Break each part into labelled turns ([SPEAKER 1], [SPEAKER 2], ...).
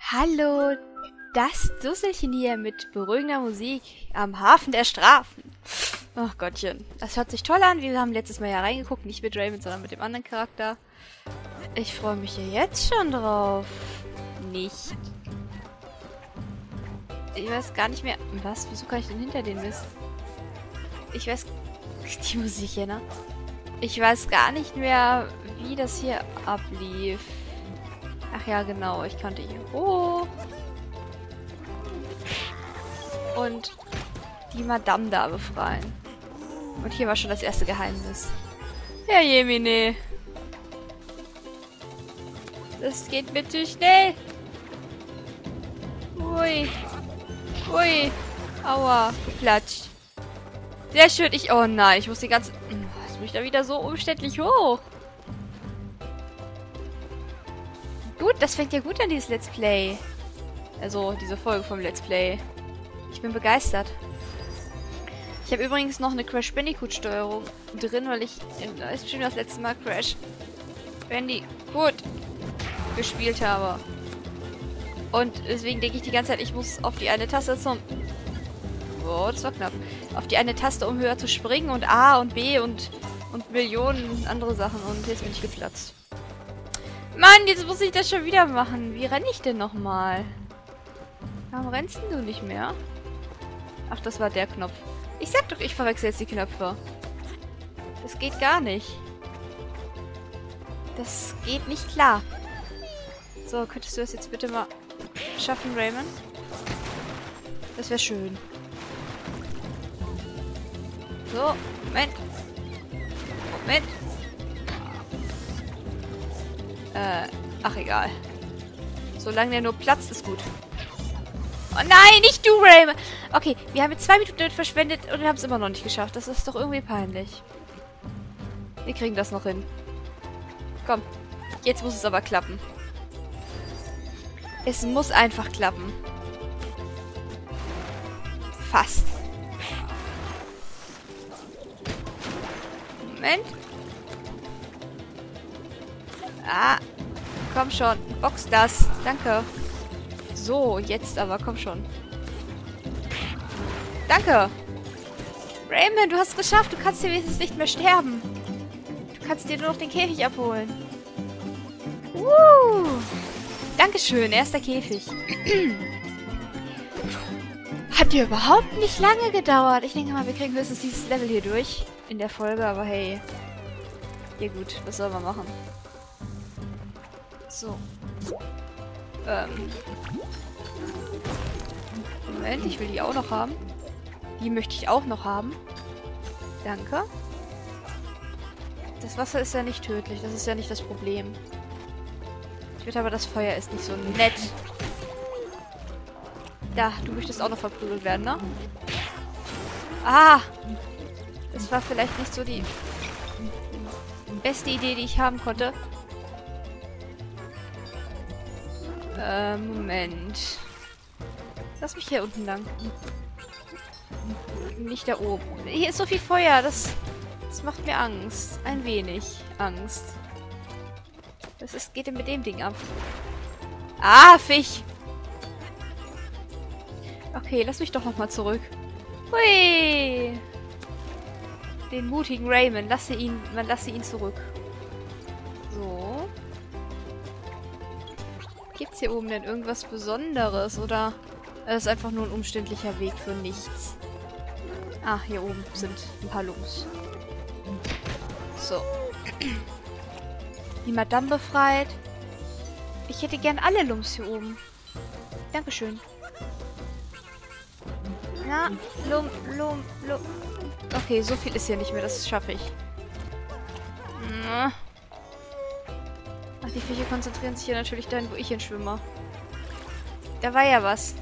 [SPEAKER 1] Hallo, das Dusselchen hier mit beruhigender Musik am Hafen der Strafen. Ach Gottchen, das hört sich toll an. Wir haben letztes Mal ja reingeguckt, nicht mit Raymond, sondern mit dem anderen Charakter. Ich freue mich ja jetzt schon drauf. Nicht. Ich weiß gar nicht mehr... Was? Wieso kann ich denn hinter den Mist? Ich weiß... Die Musik hier, ne? Ich weiß gar nicht mehr, wie das hier ablief. Ach ja, genau. Ich konnte hier hoch. Und die Madame da befreien. Und hier war schon das erste Geheimnis. Herr Jemine. Das geht bitte schnell. Ui. Ui. Aua. Geplatscht. Sehr schön. Oh nein, ich muss die ganze... Jetzt muss ich da wieder so umständlich hoch. Gut, das fängt ja gut an, dieses Let's Play. Also, diese Folge vom Let's Play. Ich bin begeistert. Ich habe übrigens noch eine Crash Bandicoot-Steuerung drin, weil ich im Livestream das letzte Mal Crash Bandicoot gespielt habe. Und deswegen denke ich die ganze Zeit, ich muss auf die eine Taste zum... Oh, das war knapp. Auf die eine Taste, um höher zu springen und A und B und Millionen andere Sachen. Und jetzt bin ich geplatzt. Mann, jetzt muss ich das schon wieder machen. Wie renne ich denn nochmal? Warum rennst denn du nicht mehr? Ach, das war der Knopf. Ich sag doch, ich verwechsel jetzt die Knöpfe. Das geht gar nicht. Das geht nicht klar. So, könntest du das jetzt bitte mal schaffen, Raymond? Das wäre schön. So, Moment. Moment. Ach egal. Solange der nur platzt, ist gut. Oh nein, nicht du, Raymond! Okay, wir haben jetzt 2 Minuten damit verschwendet und haben es immer noch nicht geschafft. Das ist doch irgendwie peinlich. Wir kriegen das noch hin. Komm, jetzt muss es aber klappen. Es muss einfach klappen. Fast. Moment. Ah, komm schon. Box das. Danke. So, jetzt aber. Komm schon. Danke. Raymond, du hast es geschafft. Du kannst hier wenigstens nicht mehr sterben. Du kannst dir nur noch den Käfig abholen. Dankeschön. Erster Käfig. Hat dir überhaupt nicht lange gedauert. Ich denke mal, wir kriegen höchstens dieses Level hier durch. In der Folge, aber hey. Ja gut, was soll man machen? So. Moment, ich will die auch noch haben. Die möchte ich auch noch haben. Danke. Das Wasser ist ja nicht tödlich, das ist ja nicht das Problem. Ich würde aber, das Feuer ist nicht so nett. Da, du möchtest auch noch verprügelt werden, ne? Ah! Das war vielleicht nicht so die beste Idee, die ich haben konnte. Moment. Lass mich hier unten lang. Nicht da oben. Hier ist so viel Feuer, das macht mir Angst. Ein wenig Angst. Geht denn mit dem Ding ab? Ah, Fisch! Okay, lass mich doch nochmal zurück. Hui! Den mutigen Raymond. Man lasse ihn zurück. So. Gibt's hier oben denn irgendwas Besonderes? Oder ist einfach nur ein umständlicher Weg für nichts? Ah, hier oben sind ein paar Lungs. So. Die Madame befreit. Ich hätte gern alle Lungs hier oben. Dankeschön. Na, Lum. Okay, so viel ist hier nicht mehr. Das schaffe ich. Ach, die Viecher konzentrieren sich hier natürlich dahin, wo ich hinschwimme. Da war ja was.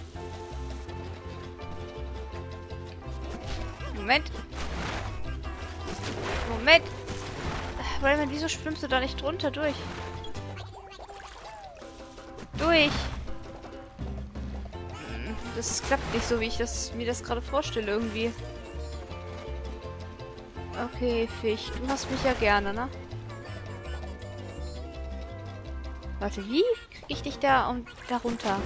[SPEAKER 1] Moment. Raymond, wieso schwimmst du da nicht drunter durch? Das klappt nicht so, wie ich mir das gerade vorstelle irgendwie. Okay, Fisch, du hast mich ja gerne, ne? Warte, wie? kriege ich dich da und da runter?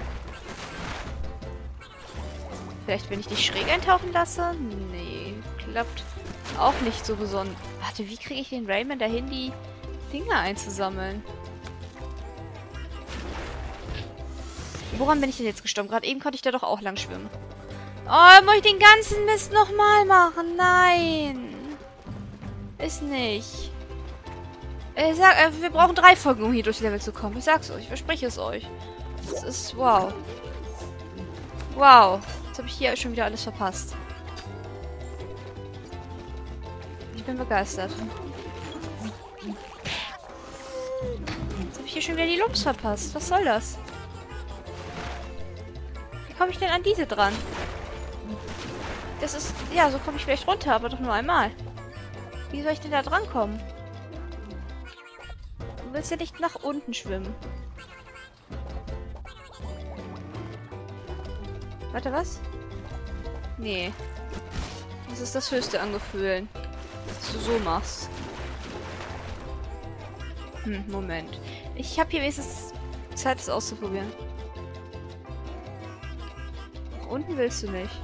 [SPEAKER 1] Vielleicht, wenn ich dich schräg eintauchen lasse? Nee, klappt auch nicht so besonders. Warte, wie kriege ich den Rayman dahin, die Dinger einzusammeln? Woran bin ich denn jetzt gestorben? Gerade eben konnte ich da doch auch lang schwimmen. Oh, muss ich den ganzen Mist nochmal machen? Nein. Ist nicht. Wir brauchen 3 Folgen, um hier durchs Level zu kommen. Ich sag's euch, ich verspreche es euch. Das ist wow. Wow. Jetzt habe ich hier schon wieder alles verpasst. Ich bin begeistert. Jetzt habe ich hier schon wieder die Lumps verpasst. Was soll das? Wie komme ich denn an diese dran? Das ist... Ja, so komme ich vielleicht runter, aber doch nur einmal. Wie soll ich denn da dran kommen? Du willst ja nicht nach unten schwimmen. Warte, was? Nee. Das ist das höchste an Gefühlen. Dass du so machst. Moment. Ich habe hier wenigstens Zeit, es auszuprobieren. Nach unten willst du nicht.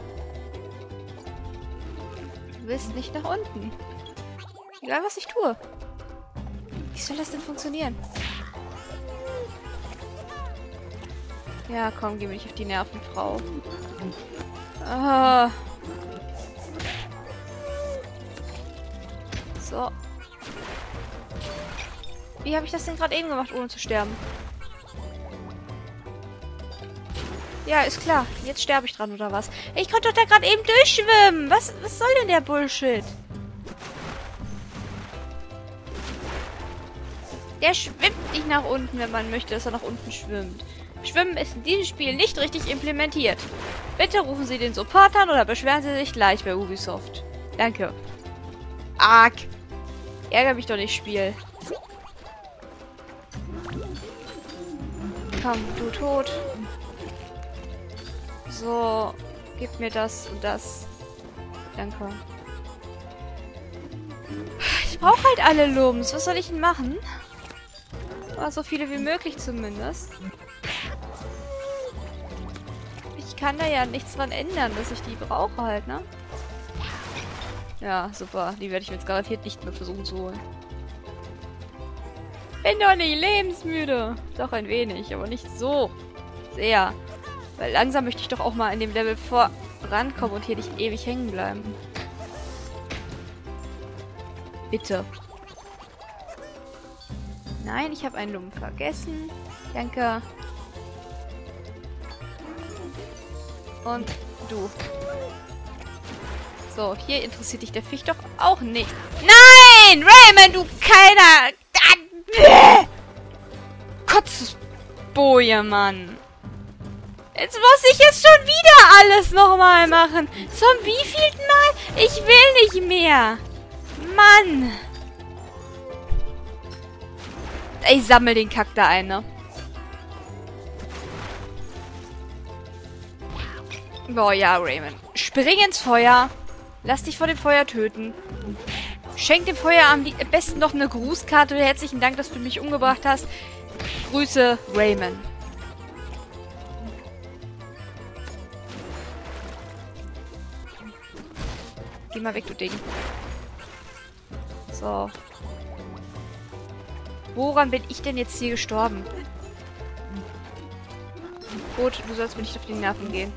[SPEAKER 1] Du willst nicht nach unten. Egal, was ich tue. Wie soll das denn funktionieren? Ja, komm, geh mir nicht auf die Nerven, Frau. Ah. So. Wie habe ich das denn gerade eben gemacht, ohne zu sterben? Ja, ist klar. Jetzt sterbe ich dran, oder was? Ich konnte doch da gerade eben durchschwimmen. Was soll denn der Bullshit? Der schwimmt nicht nach unten, wenn man möchte, dass er nach unten schwimmt. Schwimmen ist in diesem Spiel nicht richtig implementiert. Bitte rufen Sie den Support an oder beschweren Sie sich gleich bei Ubisoft. Danke. Arg. Ärger mich doch nicht, Spiel. Komm, du tot. So, gib mir das und das. Danke. Ich brauche halt alle Lumps. Was soll ich denn machen? Oder so viele wie möglich zumindest. Ich kann da ja nichts dran ändern, dass ich die brauche halt, ne? Ja, super. Die werde ich mir jetzt garantiert nicht mehr versuchen zu holen. Bin doch nicht lebensmüde. Doch ein wenig, aber nicht so sehr. Weil langsam möchte ich doch auch mal in dem Level vorankommen und hier nicht ewig hängen bleiben. Bitte. Nein, ich habe einen Lumpen vergessen. Danke. Und du. So, hier interessiert dich der Fisch doch auch nicht. Nein! Rayman, du keiner... Kotzboje, Mann. Jetzt muss ich jetzt schon wieder alles nochmal machen. Zum wievielten Mal? Ich will nicht mehr. Mann. Ich sammle den Kack da ein, ne? Boah, ja, Rayman. Spring ins Feuer. Lass dich vor dem Feuer töten. Schenk dem Feuer am besten noch eine Grußkarte. Herzlichen Dank, dass du mich umgebracht hast. Grüße, Rayman. Geh mal weg, du Ding. So. Woran bin ich denn jetzt hier gestorben? Gut, du sollst mir nicht auf die Nerven gehen.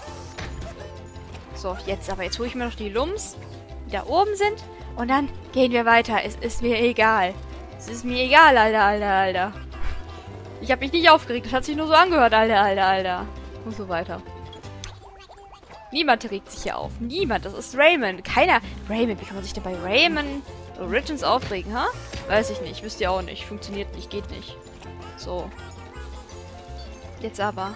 [SPEAKER 1] So, jetzt aber. Jetzt hole ich mir noch die Lumps, die da oben sind. Und dann gehen wir weiter. Es ist mir egal. Es ist mir egal, Alter. Ich habe mich nicht aufgeregt. Das hat sich nur so angehört, Alter. Und so weiter. Niemand regt sich hier auf. Niemand. Das ist Rayman. Keiner. Rayman. Wie kann man sich denn bei Rayman Origins aufregen, ha? Weiß ich nicht. Wisst ihr auch nicht. Funktioniert nicht. Geht nicht. So. Jetzt aber.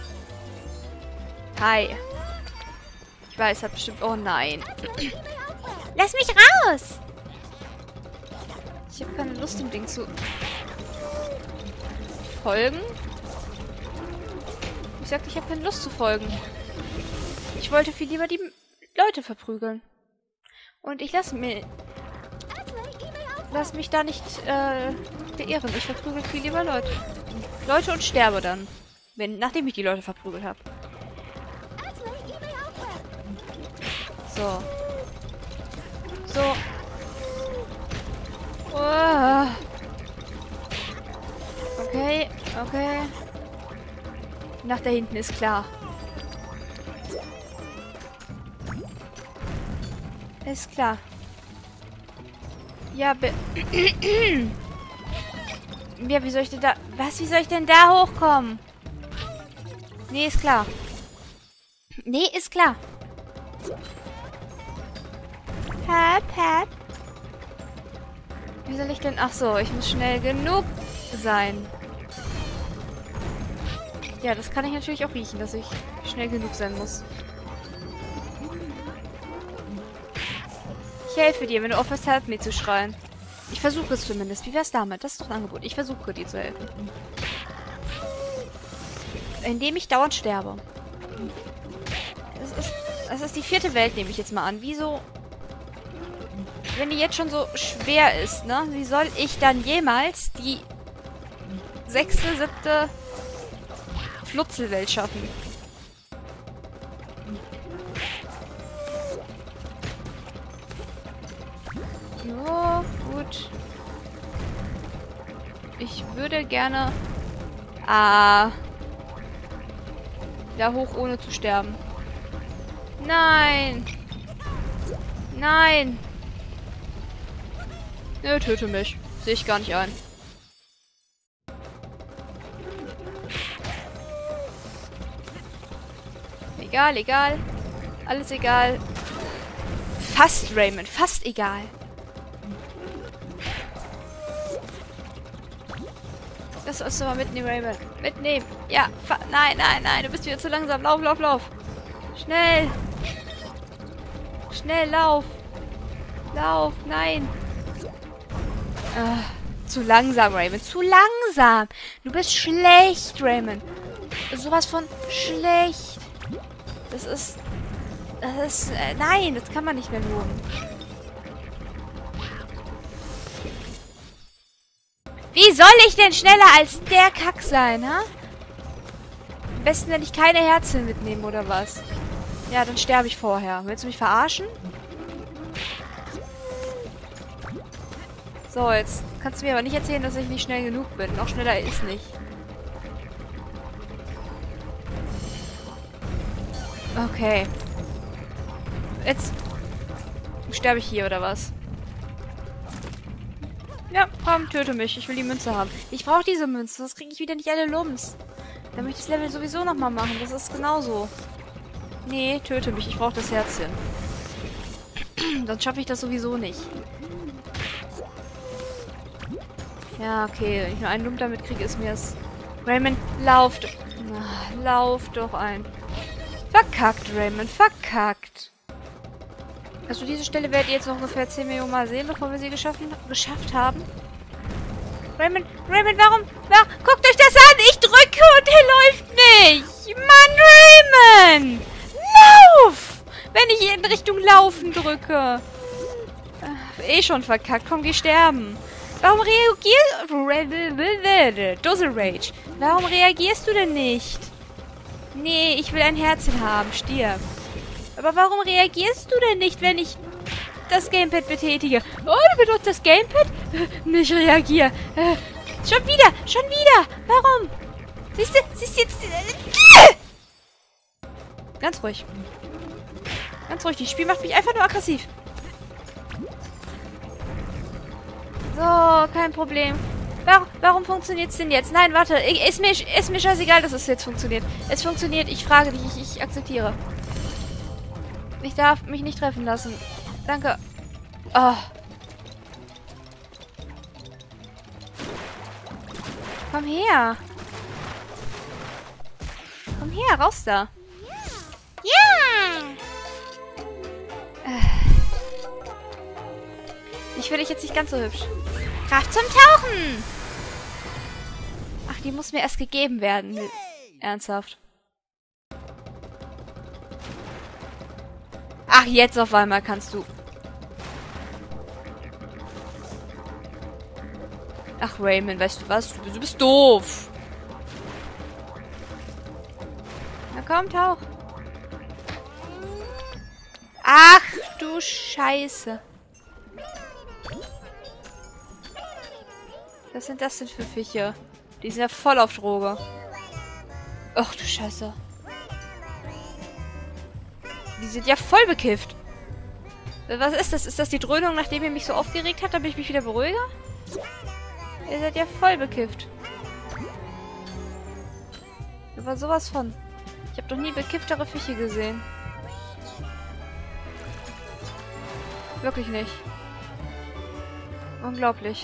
[SPEAKER 1] Hi. Ich weiß, hat bestimmt... Oh nein. Lass mich raus! Ich habe keine Lust, dem Ding zu folgen. Ich sagte, ich habe keine Lust zu folgen. Ich wollte viel lieber die Leute verprügeln. Und ich lass mich da nicht beirren. Ich verprügel viel lieber Leute. Leute und sterbe dann. Nachdem ich die Leute verprügelt habe. So. So. Oh. Okay, okay. Nach da hinten ist klar. Ist klar. Ja, ja, wie soll ich denn da... Was? Wie soll ich denn da hochkommen? Nee, ist klar. Nee, ist klar. Hep. Wie soll ich denn... Ach so, ich muss schnell genug sein. Ja, das kann ich natürlich auch riechen, dass ich schnell genug sein muss. Ich helfe dir, wenn du aufhörst, help me zu schreien. Ich versuche es zumindest. Wie wär's damit? Das ist doch ein Angebot. Ich versuche dir zu helfen. Indem ich dauernd sterbe. Das ist die 4. Welt, nehme ich jetzt mal an. Wieso... Wenn die jetzt schon so schwer ist, ne? Wie soll ich dann jemals die 6., 7. Flutzelwelt schaffen? So, gut. Ich würde gerne... da hoch, ohne zu sterben. Nein! Nein! Nö, töte mich. Sehe ich gar nicht ein. Egal, egal. Alles egal. Fast, Raymond. Fast egal. Das sollst du mal mitnehmen, Raymond. Mitnehmen. Ja. Nein, nein, nein. Du bist wieder zu langsam. Lauf, lauf, lauf. Schnell. Schnell, lauf. Lauf. Nein. Zu langsam, Raymond. Zu langsam. Du bist schlecht, Raymond. Sowas von schlecht. Das ist... nein, das kann man nicht mehr loben. Wie soll ich denn schneller als der Kack sein, ha? Am besten, wenn ich keine Herzen mitnehme, oder was? Ja, dann sterbe ich vorher. Willst du mich verarschen? So, jetzt kannst du mir aber nicht erzählen, dass ich nicht schnell genug bin. Noch schneller ist nicht. Okay. Jetzt sterbe ich hier, oder was? Ja, komm, töte mich. Ich will die Münze haben. Ich brauche diese Münze, sonst kriege ich wieder nicht alle Lumps. Dann möchte ich das Level sowieso nochmal machen. Das ist genauso. Nee, töte mich. Ich brauche das Herzchen. Sonst schaffe ich das sowieso nicht. Ja, okay. Wenn ich nur einen Lump damit kriege, ist mir es... Raymond, lauf doch. Lauf doch ein. Verkackt, Raymond. Verkackt. Also diese Stelle werdet ihr jetzt noch ungefähr 10 Millionen Mal sehen, bevor wir sie geschafft haben. Raymond, warum? Guckt euch das an! Ich drücke und er läuft nicht! Mann, Raymond! Lauf! Wenn ich in Richtung Laufen drücke. Schon verkackt. Komm, geh sterben. Warum reagierst... Duzzle Rage. Warum reagierst du denn nicht? Nee, ich will ein Herzchen haben. Stirb. Aber warum reagierst du denn nicht, wenn ich das Gamepad betätige? Oh, du benutzt das Gamepad? Nicht reagieren. Schon wieder. Warum? Siehst du jetzt... Ganz ruhig. Ganz ruhig. Das Spiel macht mich einfach nur aggressiv. So, kein Problem. Warum funktioniert es denn jetzt? Nein, warte. Ist mir scheißegal, dass es jetzt funktioniert. Es funktioniert. Ich frage dich. Ich akzeptiere. Ich darf mich nicht treffen lassen. Danke. Oh. Komm her. Komm her, raus da. Ja! Ich finde dich jetzt nicht ganz so hübsch. Kraft zum Tauchen! Ach, die muss mir erst gegeben werden. Ernsthaft. Ach, jetzt auf einmal kannst du... Ach, Raymond, weißt du was? Du bist doof. Na komm, tauch. Ach, du Scheiße. Was sind das denn für Viecher? Die sind ja voll auf Droge. Ach du Scheiße. Die sind ja voll bekifft. Was ist das? Ist das die Dröhnung, nachdem ihr mich so aufgeregt habt, damit ich mich wieder beruhige? Ihr seid ja voll bekifft. Aber sowas von. Ich habe doch nie bekifftere Fische gesehen. Wirklich nicht. Unglaublich.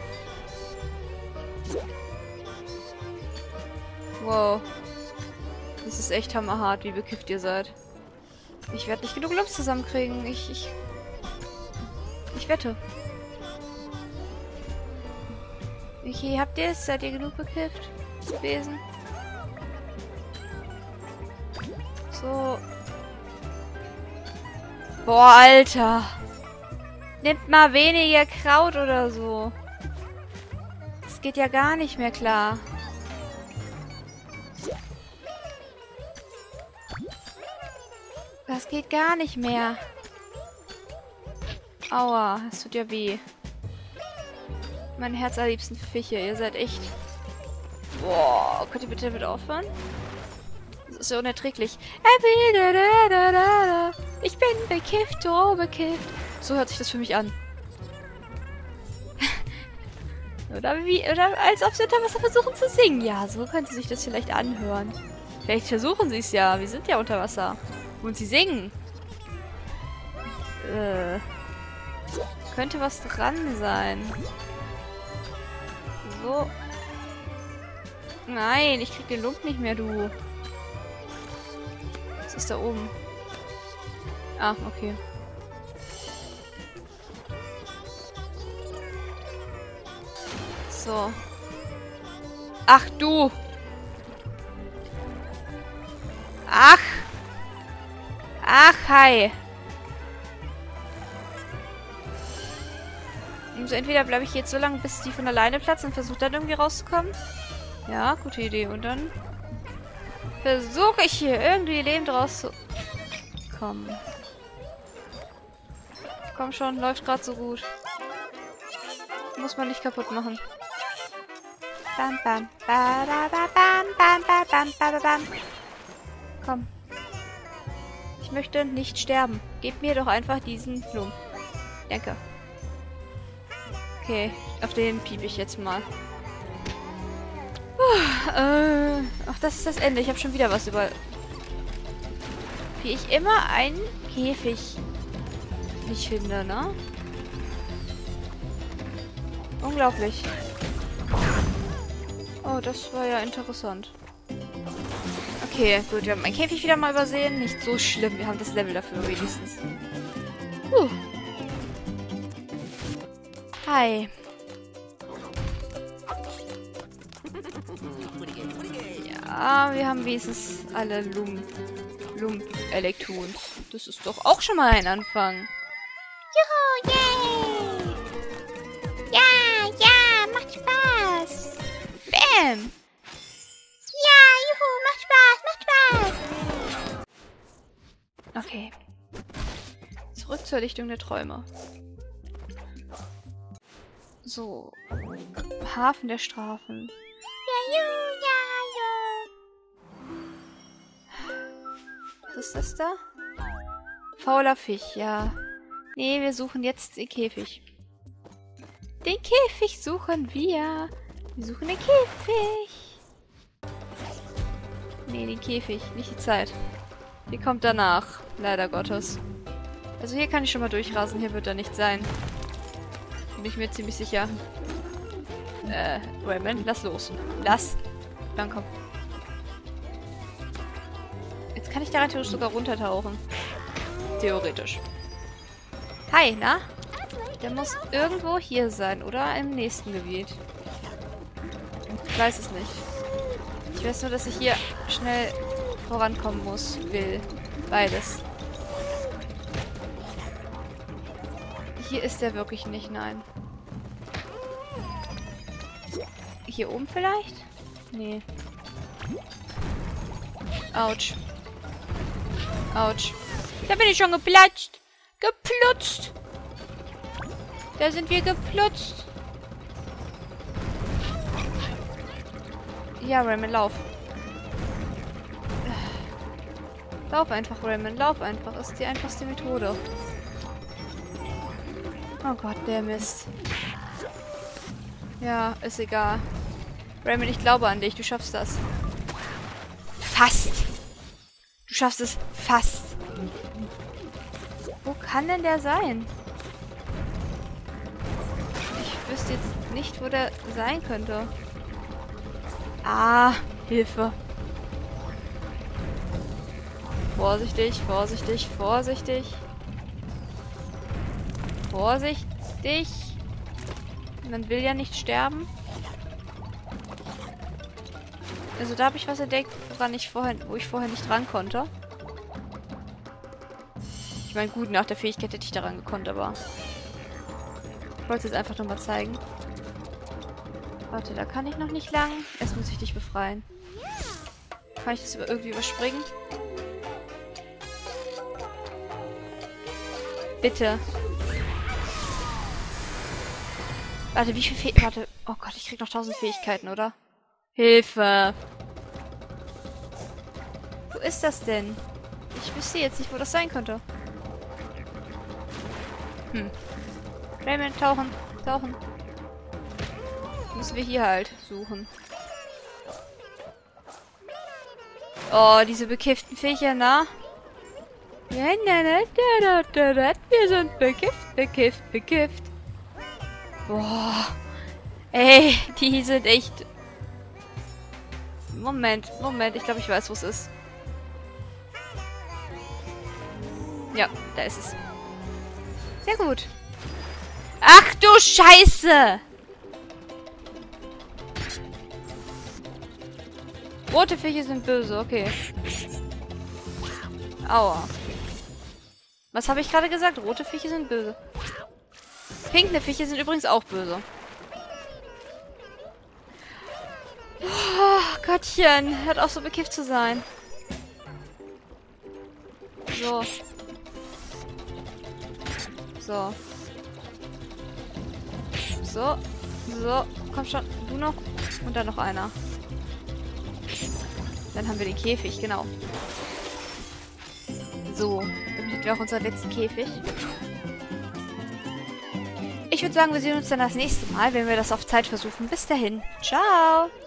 [SPEAKER 1] Wow. Das ist echt hammerhart, wie bekifft ihr seid. Ich werde nicht genug Lumps zusammenkriegen. Ich wette. Okay, habt ihr es? Seid ihr genug bekifft gewesen? So. Boah, Alter. Nimmt mal weniger Kraut oder so. Das geht ja gar nicht mehr klar. Das geht gar nicht mehr. Aua, das tut ja weh. Mein herzallerliebsten Fische, ihr seid echt... Boah, könnt ihr bitte damit aufhören? Das ist ja unerträglich. Ich bin bekifft, oh bekifft. So hört sich das für mich an. Oder als ob sie unter Wasser versuchen zu singen. Ja, so könnte sich das vielleicht anhören. Vielleicht versuchen sie es ja. Wir sind ja unter Wasser. Und sie singen. Könnte was dran sein. So. Nein, ich krieg den Lump nicht mehr, du. Was ist da oben? Ah, okay. So. Ach, du. Ach. Ach, hi. Also entweder bleibe ich jetzt so lange, bis die von alleine platzen und versuche dann irgendwie rauszukommen. Ja, gute Idee. Und dann versuche ich hier irgendwie lebend rauszukommen. Komm schon, läuft gerade so gut. Muss man nicht kaputt machen. Bam, bam, ba, da, ba, bam, bam, bam, bam, bam, bam. Komm. Ich möchte nicht sterben. Gebt mir doch einfach diesen Lump. Danke. Okay, auf den piep ich jetzt mal. Ach, das ist das Ende. Ich habe schon wieder was über... Wie ich immer einen Käfig nicht finde, ne? Unglaublich. Oh, das war ja interessant. Okay, gut. Wir haben meinen Käfig wieder mal übersehen. Nicht so schlimm. Wir haben das Level dafür wenigstens. Hi. Ja, wir haben wenigstens alle Lump-Elektrons. Das ist doch auch schon mal ein Anfang.
[SPEAKER 2] Juhu, yay! Ja, ja, macht Spaß!
[SPEAKER 1] Bam!
[SPEAKER 2] Ja, juhu, macht Spaß, macht Spaß!
[SPEAKER 1] Okay. Zurück zur Lichtung der Träume. So. Hafen der Strafen.
[SPEAKER 2] Ja,
[SPEAKER 1] Was ist das da? Fauler Fisch, ja. Nee, wir suchen jetzt den Käfig. Den Käfig suchen wir. Wir suchen den Käfig. Nee, den Käfig, nicht die Zeit. Die kommt danach, leider Gottes. Also hier kann ich schon mal durchrasen, hier wird er nicht sein. Bin ich mir ziemlich sicher. Raymond, lass los. Lass. Dann komm. Jetzt kann ich da theoretisch sogar runtertauchen. Theoretisch. Hi, na? Der muss irgendwo hier sein, oder im nächsten Gebiet. Ich weiß es nicht. Ich weiß nur, dass ich hier schnell vorankommen muss, will. Beides. Hier ist er wirklich nicht, nein. Hier oben vielleicht? Nee. Autsch. Autsch. Da bin ich schon geplatzt. Geplutzt. Da sind wir geplutzt. Ja, Raymond, lauf. Lauf einfach, Raymond. Lauf einfach. Ist die einfachste Methode. Oh Gott, der Mist. Ja, ist egal. Raymond, ich glaube an dich. Du schaffst das. Fast. Du schaffst es fast. Wo kann denn der sein? Ich wüsste jetzt nicht, wo der sein könnte. Ah, Hilfe. Vorsichtig, vorsichtig, vorsichtig. Vorsichtig. Man will ja nicht sterben. Also da habe ich was entdeckt, wo ich vorher nicht ran konnte. Ich meine, gut, nach der Fähigkeit hätte ich daran gekonnt, aber... Ich wollte es jetzt einfach nochmal zeigen. Warte, da kann ich noch nicht lang. Erst muss ich dich befreien. Kann ich das irgendwie überspringen? Bitte. Warte, wie viel Warte. Oh Gott, ich krieg noch 1000 Fähigkeiten, oder? Hilfe! Wo ist das denn? Ich wüsste jetzt nicht, wo das sein könnte. Raymond, tauchen. Tauchen. Müssen wir hier halt suchen. Oh, diese bekifften Viecher, na? Wir sind bekifft. Boah. Ey, die sind echt... Moment. Ich glaube, ich weiß, wo es ist. Ja, da ist es. Sehr gut. Ach du Scheiße! Rote Fische sind böse, okay. Aua. Was habe ich gerade gesagt? Rote Fische sind böse. Pinkne Fische sind übrigens auch böse. Oh, Gottchen. Hört auf, so bekifft zu sein. So. So. So. So. Komm schon. Du noch. Und dann noch einer. Dann haben wir den Käfig, genau. So. Dann hätten wir auch unseren letzten Käfig. Ich würde sagen, wir sehen uns dann das nächste Mal, wenn wir das auf Zeit versuchen. Bis dahin. Ciao.